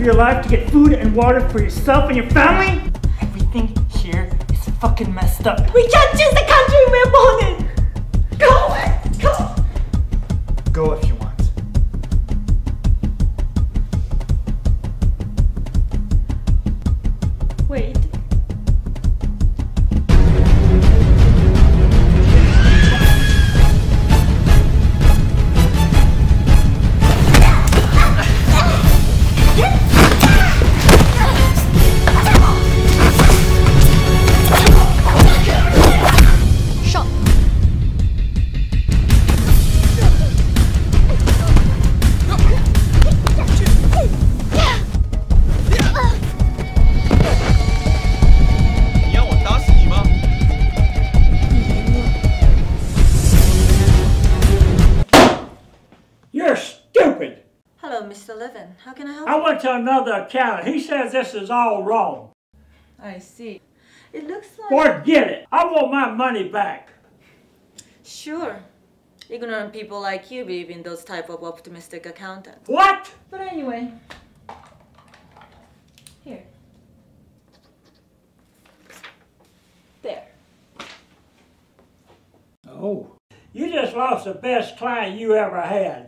your life to get food and water for yourself and your family? Everything here is fucking messed up. We can't choose the country we're born in! Go away! Go! Go if you want. Wait. You're stupid! Hello, Mr. Levin. How can I help I you? went to another accountant. He says this is all wrong. I see. It looks like... Forget it. I want my money back. Sure. Ignorant people like you believe in those type of optimistic accountants. What? But anyway... Here. There. Oh. You just lost the best client you ever had.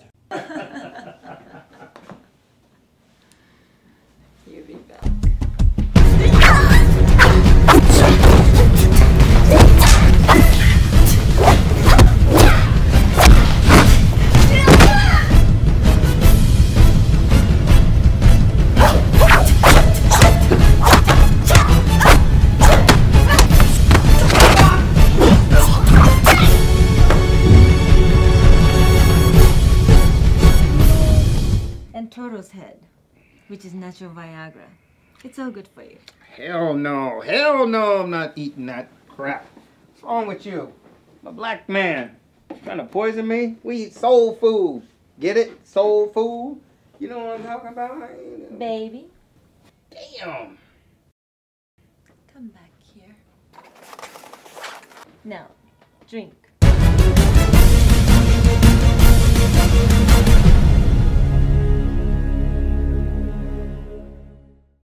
You be back. And turtle's head, which is natural Viagra. It's all good for you. Hell no, I'm not eating that crap. What's wrong with you? I'm a black man. You trying to poison me? We eat soul food. Get it? Soul food? You know what I'm talking about? Baby, Damn. come back here. Now, drink.